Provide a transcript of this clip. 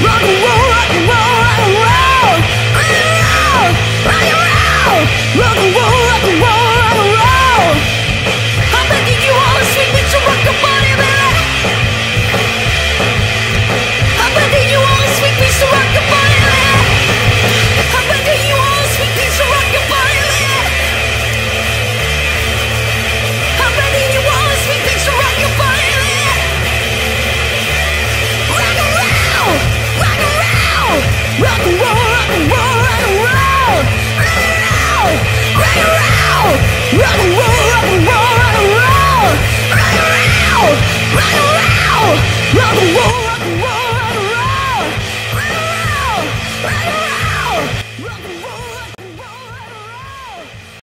rock and roll, rock and roll, rock and roll, rock and roll, rock and roll, rock and roll, rock and roll. I'm begging you all to swing me to rock your body, baby. I'm begging you all to swing me to rock your body, baby. I'm begging you all to swing me to rock your body, baby. I'm begging you all to swing me to rock your body, baby. Rock and roll, rock and roll, rock and roll, rock and roll, rock and roll, rock and roll, rock and roll, rock and roll.